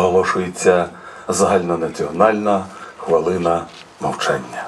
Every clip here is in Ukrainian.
оголошується загальнонаціональна хвилина мовчання.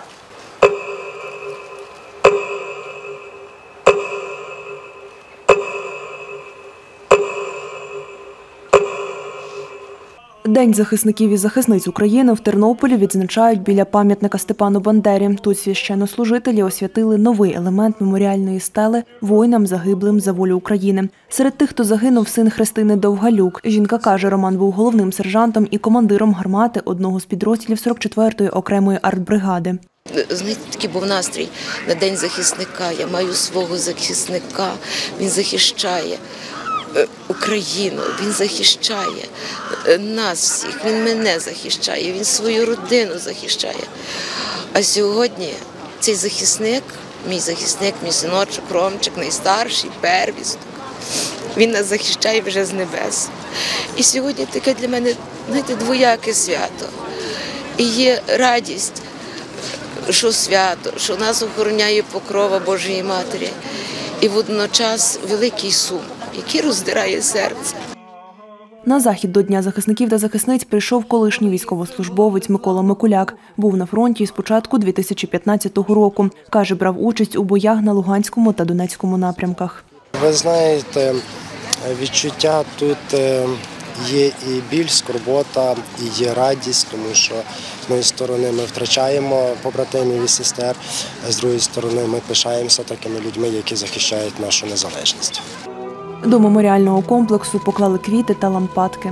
День захисників і захисниць України в Тернополі відзначають біля пам'ятника Степану Бандері. Тут священнослужителі освятили новий елемент меморіальної стели воїнам, загиблим за волю України. Серед тих, хто загинув, син Христини Довгалюк. Жінка каже, Роман був головним сержантом і командиром гармати одного з підрозділів 44-ї окремої артбригади. Знаєте, такий був настрій на День захисника. Я маю свого захисника, він захищає Україну, він захищає нас всіх, він мене захищає, він свою родину захищає. А сьогодні цей захисник, мій синочок, Ромчик, найстарший, первісток, він нас захищає вже з небес. І сьогодні таке для мене, знаєте, двояке свято. І є радість, що свято, що нас охороняє покрова Божої Матері. І водночас великий сум, який роздирає серце. На захід до Дня захисників та захисниць прийшов колишній військовослужбовець Микола Микуляк. Був на фронті з початку 2015 року. Каже, брав участь у боях на Луганському та Донецькому напрямках. Ви знаєте, відчуття тут є і біль, скорбота, і є радість, тому що з однієї сторони ми втрачаємо побратимів і сестер, а з іншої сторони ми пишаємося такими людьми, які захищають нашу незалежність. До меморіального комплексу поклали квіти та лампадки.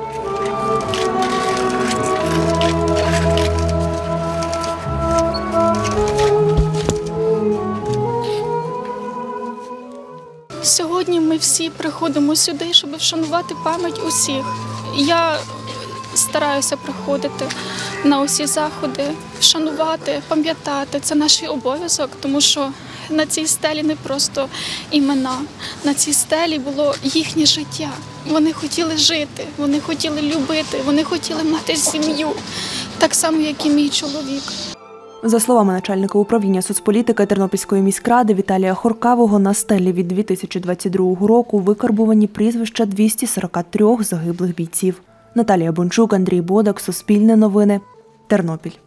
Сьогодні ми всі приходимо сюди, щоб вшанувати пам'ять усіх. Я стараюся приходити на усі заходи, вшанувати, пам'ятати. Це наш обов'язок, тому що на цій стелі не просто імена, на цій стелі було їхнє життя. Вони хотіли жити, вони хотіли любити, вони хотіли мати сім'ю, так само, як і мій чоловік. За словами начальника управління соцполітики Тернопільської міськради Віталія Хоркавого, на стелі від 2022 року викарбувані прізвища 243 загиблих бійців. Наталія Бончук, Андрій Бодак, Суспільне новини, Тернопіль.